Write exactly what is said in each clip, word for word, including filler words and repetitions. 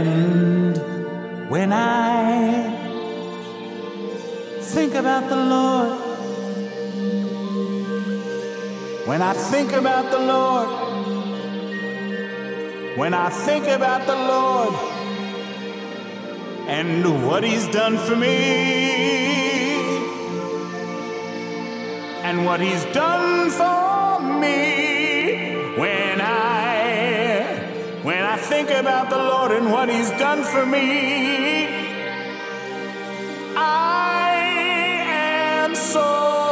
And when I think about the Lord, when I think about the Lord, when I think about the Lord and what He's done for me, and what He's done for me, when I, when I think about the Lord and what He's done for me, I am so,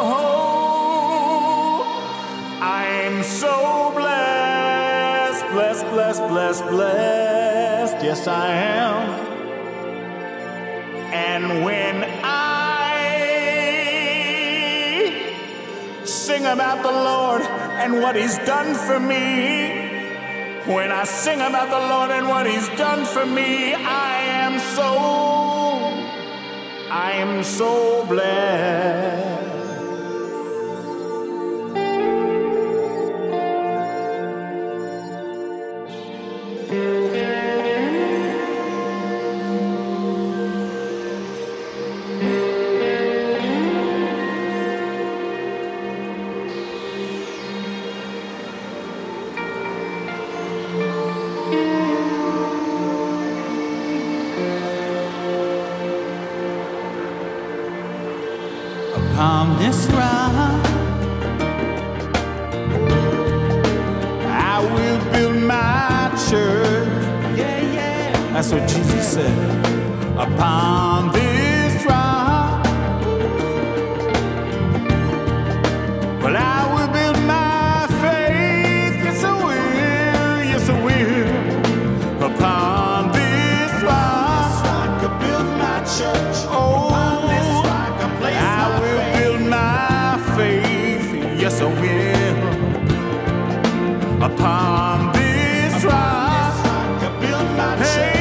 I'm so blessed, blessed, blessed, blessed, blessed, yes I am. And when I sing about the Lord and what He's done for me, when I sing about the Lord and what He's done for me, I am so, I am so blessed. Upon this rock I will build my church. Yeah, yeah. That's what Jesus said. Upon this rock, well, I will build my faith. Yes, I will. Yes, I will. Upon this rock, I will build my church. Oh, yes, I will. Upon this rock, I build my church.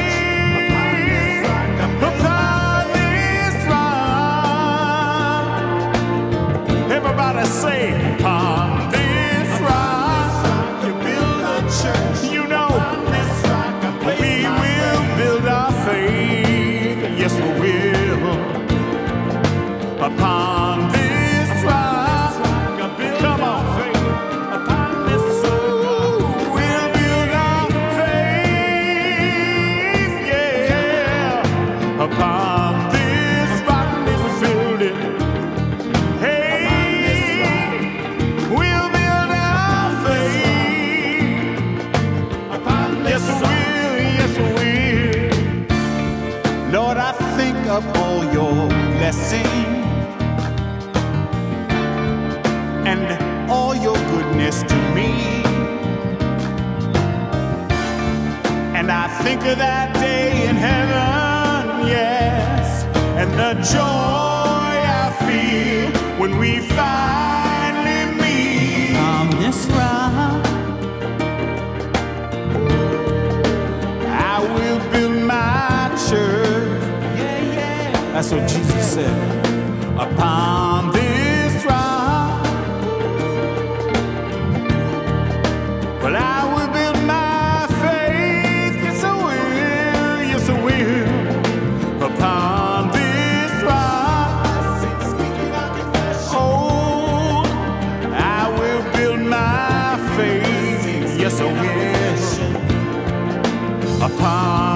Upon this rock, everybody say, upon this rock, you build a church. You know, we will build our faith. Yes, we will. Upon this rock. Upon this rock we'll build it. Hey, we'll build our faith. Upon this yes, will, yes, will. Lord, I think of all your blessings and all your goodness to me. And I think of that day in heaven, yes, and the joy I feel when we finally meet on this rock. I will build my church. Yeah, yeah. That's what Jesus said. Upon this rock, well, I will build my faith. Yes, I will. Yes, I will. Upon this rock, oh, I will build my faith. Yes, I will. Upon